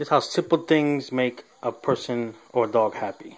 It's how simple things make a person or a dog happy.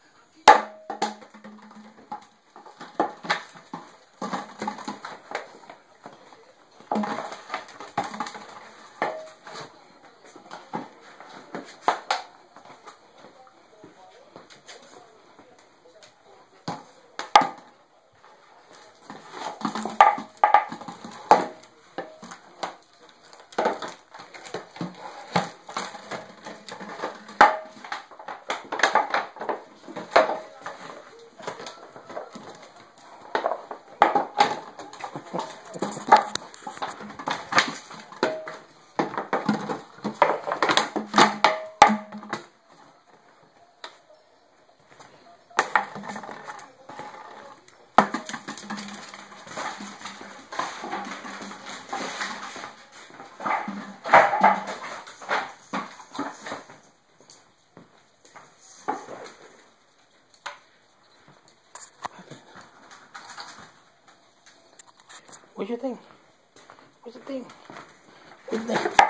What's your thing? What's your thing? What's your thing?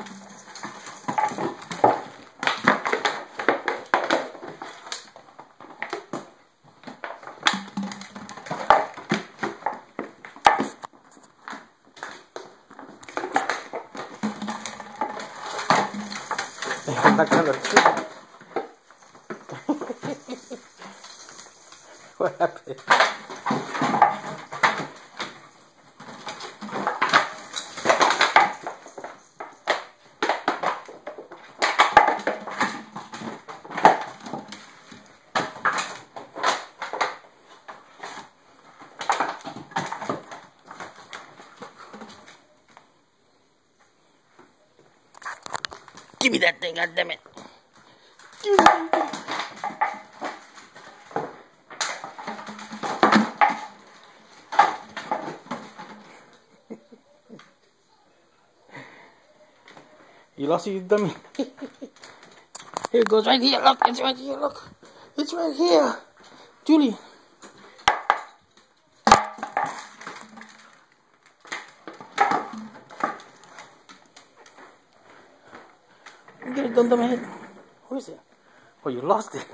I'm not gonna trip. What happened? Give me that thing, goddammit. Give me that thing. You lost it, you dummy. Here it goes, right here. Look, it's right here. Look, it's right here. Jullian. Get it done, dummy head. Where is it? Oh, you lost it.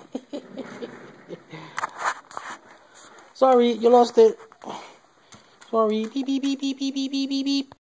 Sorry, you lost it. Sorry. Beep, beep, beep, beep, beep, beep, beep, beep.